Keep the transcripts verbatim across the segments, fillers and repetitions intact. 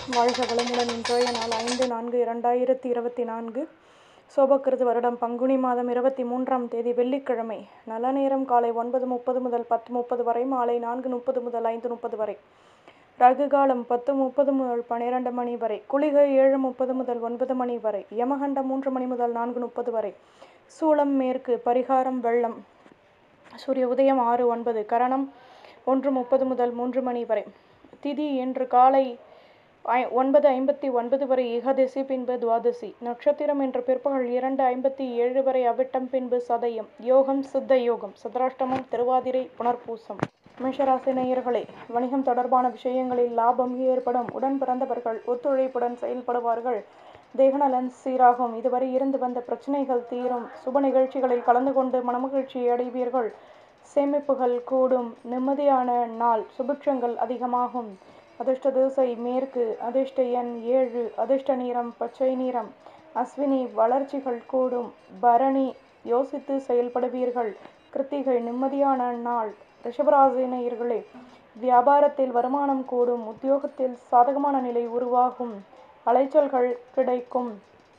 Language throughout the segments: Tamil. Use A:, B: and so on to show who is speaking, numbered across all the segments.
A: வாழ்க வளமுடன். இன்றைய நாள் ஐந்து நான்கு இரண்டாயிரத்தி இருபத்தி நான்கு சோபக்கிருது வருடம் பங்குனி மாதம் இருபத்தி மூன்றாம் தேதி வெள்ளிக்கிழமை. நல்ல நேரம் காலை ஒன்பது முப்பது முதல் பத்து முப்பது வரை, மாலை நான்கு முப்பது முதல் ஐந்து முப்பது வரை. ரகு காலம் பத்து முப்பது முதல் பன்னிரண்டு மணி வரை. குளிகை ஏழு முப்பது முதல் ஒன்பது மணி வரை. யமகண்டம் மூன்று மணி முதல் நான்கு முப்பது வரை. சூலம் மேற்கு. பரிகாரம் வெள்ளம். சூரிய உதயம் ஆறு ஒன்பது. கரணம் ஒன்று முப்பது முதல் மூன்று மணி வரை. திதி இன்று காலை ஒன்பது ஐம்பத்தி ஒன்பது வரை ஏகாதசி, பின்பு துவாதசி. நட்சத்திரம் இன்று பிற்பகல் இரண்டு ஐம்பத்தி ஏழு வரை அவிட்டம், பின்பு சதயம். யோகம் சித்த யோகம். சந்திராஷ்டமம் திருவாதிரை புனர்பூசம். மேஷராசி நேயர்களே, வணிகம் தொடர்பான விஷயங்களில் லாபம் ஏற்படும். உடன் பிறந்தவர்கள் ஒத்துழைப்புடன் செயல்படுவார்கள். தேகநலன் சீராகும். இதுவரை இருந்து வந்த பிரச்சனைகள் தீரும். சுப நிகழ்ச்சிகளில் கலந்து கொண்டு மனமகிழ்ச்சியை அடைவீர்கள். சேமிப்புகள் கூடும். நிம்மதியான நாள். சுபிட்சங்கள் அதிகமாகும். அதிர்ஷ்ட திசை மேற்கு. அதிர்ஷ்ட எண் ஏழு. அதிர்ஷ்ட நிறம் பச்சை நிறம். அஸ்வினி வளர்ச்சிகள் கூடும். பரணி யோசித்து செயல்படுவீர்கள். கிருத்திகை நிம்மதியான நாள். ரிஷபராசி நேயர்களே, வியாபாரத்தில் வருமானம் கூடும். உத்தியோகத்தில் சாதகமான நிலை உருவாகும். அலைச்சல்கள் கிடைக்கும்.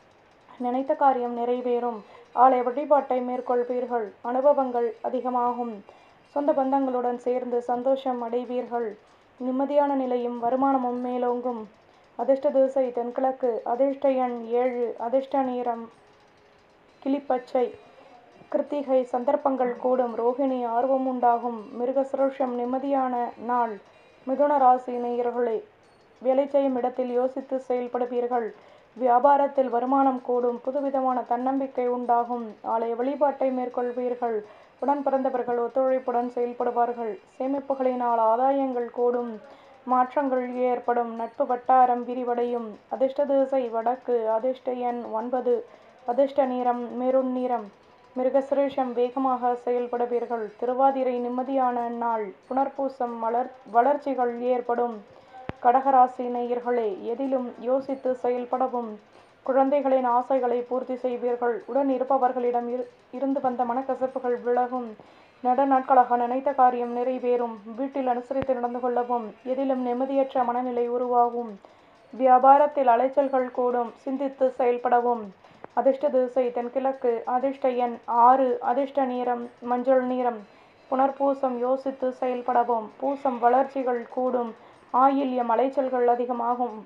A: நினைத்த காரியம் நிறைவேறும். ஆலய வழிபாட்டை மேற்கொள்வீர்கள். அனுபவங்கள் அதிகமாகும். சொந்த பந்தங்களுடன் சேர்ந்து சந்தோஷம் அடைவீர்கள். நிம்மதியான நிலையும் வருமானமும் மேலோங்கும். அதிர்ஷ்ட திசை தென்கிழக்கு. அதிர்ஷ்ட எண் ஏழு. அதிர்ஷ்ட நிறம் கிளிப்பச்சை. கிருத்திகை சந்தர்ப்பங்கள் கூடும். ரோகிணி ஆர்வம் உண்டாகும். மிருகசிருஷம் நிம்மதியான நாள். மிதுன ராசி நேயர்களே, வேலை செய்யும் இடத்தில் யோசித்து செயல்படுவீர்கள். வியாபாரத்தில் வருமானம் கூடும். புதுவிதமான தன்னம்பிக்கை உண்டாகும். ஆலய வழிபாட்டை மேற்கொள்வீர்கள். உடன் பிறந்தவர்கள் ஒத்துழைப்புடன் செயல்படுவார்கள். சேமிப்புகளினால் ஆதாயங்கள் கூடும். மாற்றங்கள் ஏற்படும். நட்பு வட்டாரம் விரிவடையும். அதிர்ஷ்ட திசை வடக்கு. அதிர்ஷ்ட எண் ஒன்பது. அதிர்ஷ்ட நிறம் மெரூன் நிறம். மிருகசிரேஷம் வேகமாக செயல்படுவீர்கள். திருவாதிரை நிம்மதியான நாள். புனர்பூசம் வளர் வளர்ச்சிகள் ஏற்படும். கடகராசி நேயர்களே, எதிலும் யோசித்து செயல்படவும். குழந்தைகளின் ஆசைகளை பூர்த்தி செய்வீர்கள். உடன் இருப்பவர்களிடம் இருந்து வந்த மனக்கசப்புகள் விலகும். நட நாட்களாக நினைத்த காரியம் நிறைவேறும். வீட்டில் அனுசரித்து நடந்து கொள்ளவும். எதிலும் நிம்மதியற்ற மனநிலை உருவாகும். வியாபாரத்தில் அலைச்சல்கள் கூடும். சிந்தித்து செயல்படவும். அதிர்ஷ்ட திசை தென்கிழக்கு. அதிர்ஷ்ட எண் ஆறு. அதிர்ஷ்ட நிறம் மஞ்சள் நிறம். புனர்பூசம் யோசித்து செயல்படவும். பூசம் வளர்ச்சிகள் கூடும். ஆயில்யம் அலைச்சல்கள் அதிகமாகும்.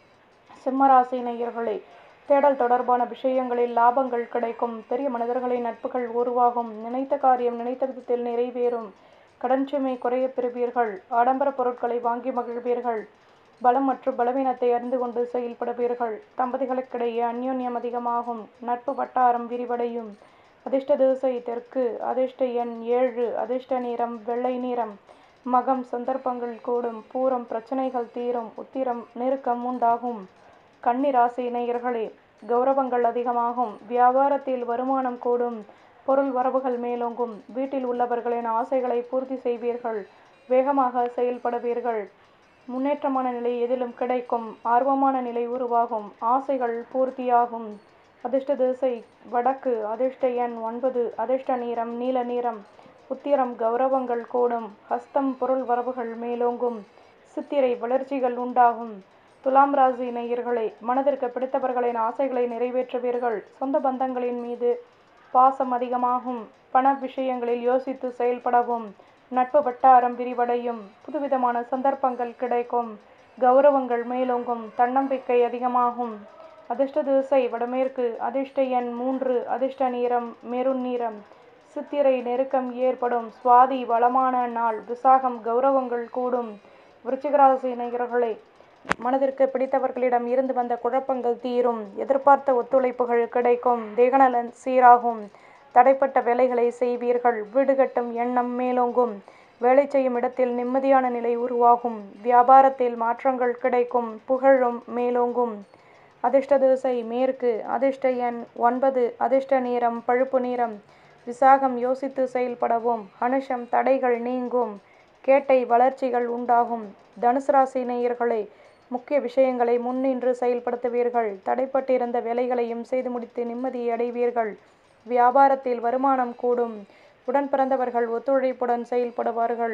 A: சிம்மராசி நேயர்களே, தேடல் தொடர்பான விஷயங்களில் லாபங்கள் கிடைக்கும். பெரிய மனிதர்களின் நட்புகள் உருவாகும். நினைத்த காரியம் நினைத்த விதத்தில் நிறைவேறும். கடன் சுமை குறைய பெறுவீர்கள். ஆடம்பர பொருட்களை வாங்கி மகிழ்வீர்கள். பலம் மற்றும் பலவீனத்தை அறிந்து கொண்டு செயல்படுவீர்கள். தம்பதிகளுக்கிடையே அந்யோன்யம் அதிகமாகும். நட்பு வட்டாரம் விரிவடையும். அதிர்ஷ்ட திசை தெற்கு. அதிர்ஷ்ட எண் ஏழு. அதிர்ஷ்ட நிறம் வெள்ளை நிறம். மகம் சந்தர்ப்பங்கள் கூடும். பூரம் பிரச்சனைகள் தீரும். உத்திரம் நெருக்கம் உண்டாகும். கன்னி ராசி நேயர்களே, கௌரவங்கள் அதிகமாகும். வியாபாரத்தில் வருமானம் கூடும். பொருள் வரவுகள் மேலோங்கும். வீட்டில் உள்ளவர்களின் ஆசைகளை பூர்த்தி செய்வீர்கள். வேகமாக செயல்படுவீர்கள். முன்னேற்றமான நிலை எதிலும் கிடைக்கும். ஆர்வமான நிலை உருவாகும். ஆசைகள் பூர்த்தியாகும். அதிர்ஷ்ட திசை வடக்கு. அதிர்ஷ்ட எண் ஒன்பது. அதிர்ஷ்ட நிறம் நீல நிறம். உத்திரம் கௌரவங்கள் கூடும். ஹஸ்தம் பொருள் வரவுகள் மேலோங்கும். சித்திரை வளர்ச்சிகள் உண்டாகும். துலாம் ராசி நேயர்களே, மனதிற்கு பிடித்தவர்களின் ஆசைகளை நிறைவேற்றுவீர்கள். சொந்த பந்தங்களின் மீது பாசம் அதிகமாகும். பண விஷயங்களில் யோசித்து செயல்படவும். நட்பு வட்டாரம் விரிவடையும். புதுவிதமான சந்தர்ப்பங்கள் கிடைக்கும். கௌரவங்கள் மேலோங்கும். தன்னம்பிக்கை அதிகமாகும். அதிர்ஷ்ட திசை வடமேற்கு. அதிர்ஷ்ட எண் மூன்று. அதிர்ஷ்ட நிறம் மெரூன் நிறம். சித்திரை நெருக்கம் ஏற்படும். சுவாதி வளமான நாள். விசாகம் கௌரவங்கள் கூடும். விருச்சிகராசி நேயர்களே, மனதிற்கு பிடித்தவர்களிடம் இருந்து வந்த குழப்பங்கள் தீரும். எதிர்பார்த்த ஒத்துழைப்புகள் கிடைக்கும். தேகநலன் சீராகும். தடைப்பட்ட வேலைகளை செய்வீர்கள். வீடு கட்டும் எண்ணம் மேலோங்கும். வேலை செய்யும் இடத்தில் நிம்மதியான நிலை உருவாகும். வியாபாரத்தில் மாற்றங்கள் கிடைக்கும். புகழும் மேலோங்கும். அதிர்ஷ்ட திசை மேற்கு. அதிர்ஷ்ட எண் ஒன்பது. அதிர்ஷ்ட நிறம் பழுப்பு நிறம். விசாகம் யோசித்து செயல்படவும். அனுஷம் தடைகள் நீங்கும். கேட்டை வளர்ச்சிகள் உண்டாகும். தனுசு ராசி நேயர்களே, முக்கிய விஷயங்களை முன்னின்று செயல்படுத்துவீர்கள். தடைப்பட்டிருந்த வேலைகளையும் செய்து முடித்து நிம்மதியை அடைவீர்கள். வியாபாரத்தில் வருமானம் கூடும். உடன் பிறந்தவர்கள் ஒத்துழைப்புடன் செயல்படுவார்கள்.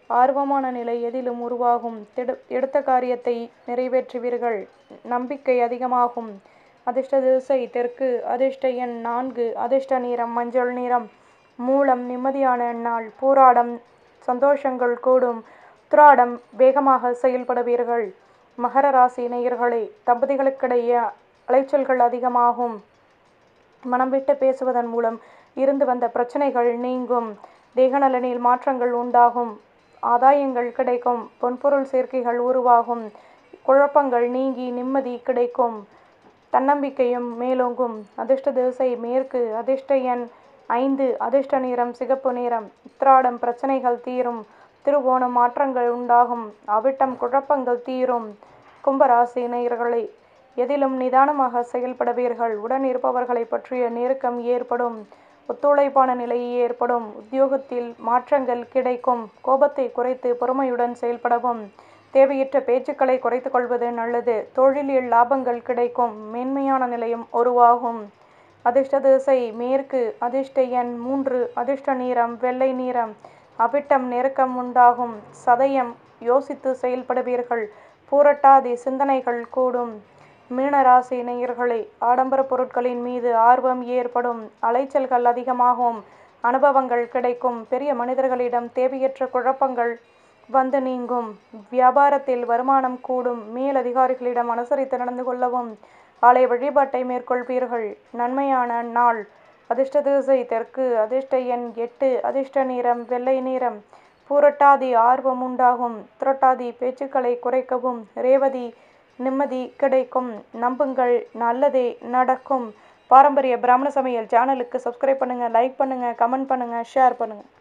A: ஆர்வமான நிலை எதிலும் உருவாகும். எடுத்த காரியத்தை நிறைவேற்றுவீர்கள். நம்பிக்கை அதிகமாகும். அதிர்ஷ்ட திசை தெற்கு. அதிர்ஷ்ட எண் நான்கு. அதிர்ஷ்ட நிறம் மஞ்சள் நிறம். மூலம் நிம்மதியான நாள். பூராடம் சந்தோஷங்கள் கூடும். உத்திராடம் வேகமாக செயல்படுவீர்கள். மகர ராசி நேயர்களே, தம்பதிகளுக்கிடையே அலைச்சல்கள் அதிகமாகும். மனம் விட்டு பேசுவதன் மூலம் இருந்து வந்த பிரச்சனைகள் நீங்கும். தேகநலனில் மாற்றங்கள் உண்டாகும். ஆதாயங்கள் கிடைக்கும். பொன்பொருள் சேர்க்கைகள் உருவாகும். குழப்பங்கள் நீங்கி நிம்மதி கிடைக்கும். தன்னம்பிக்கையும் மேலோங்கும். அதிர்ஷ்ட திசை மேற்கு. அதிர்ஷ்ட எண் ஐந்து. அதிர்ஷ்ட நிறம் சிகப்பு நிறம். உத்திராடம் பிரச்சனைகள் தீரும். திருவோணம் மாற்றங்கள் உண்டாகும். அவிட்டம் குழப்பங்கள் தீரும். கும்பராசி நேயர்களே, எதிலும் நிதானமாக செயல்படுவீர்கள். உடன் இருப்பவர்களை பற்றிய நெருக்கம் ஏற்படும். ஒத்துழைப்பான நிலை ஏற்படும். உத்தியோகத்தில் மாற்றங்கள் கிடைக்கும். கோபத்தை குறைத்து பொறுமையுடன் செயல்படவும். தேவையற்ற பேச்சுக்களை குறைத்து கொள்வது நல்லது. தொழிலில் லாபங்கள் கிடைக்கும். மேன்மையான நிலையம் உருவாகும். அதிர்ஷ்ட திசை மேற்கு. அதிர்ஷ்ட எண் மூன்று. அதிர்ஷ்ட நிறம் வெள்ளை நிறம். அவிட்டம் நெருக்கம் உண்டாகும். சதயம் யோசித்து செயல்படுவீர்கள். பூரட்டாதி சிந்தனைகள் கூடும். மீனராசி நேயர்களே, ஆடம்பர பொருட்களின் மீது ஆர்வம் ஏற்படும். அலைச்சல்கள் அதிகமாகும். அனுபவங்கள் கிடைக்கும். பெரிய மனிதர்களிடம் தேவையற்ற குழப்பங்கள் வந்து நீங்கும். வியாபாரத்தில் வருமானம் கூடும். மேலதிகாரிகளிடம் அனுசரித்து நடந்து கொள்ளவும். ஆலய வழிபாட்டை மேற்கொள்வீர்கள். நன்மையான நாள். அதிர்ஷ்ட திசை தெற்கு. அதிர்ஷ்ட எண் எட்டு. அதிர்ஷ்ட நிறம் வெள்ளை நிறம். பூரட்டாதி ஆர்வம் உண்டாகும். உத்திரட்டாதி பேச்சுக்களை குறைக்கவும். ரேவதி நிம்மதி கிடைக்கும். நம்புங்கள், நல்லதே நடக்கும். பாரம்பரிய பிராமண சமையல் சேனலுக்கு சப்ஸ்கிரைப் பண்ணுங்க, லைக் பண்ணுங்க, கமெண்ட் பண்ணுங்க, ஷேர் பண்ணுங்க.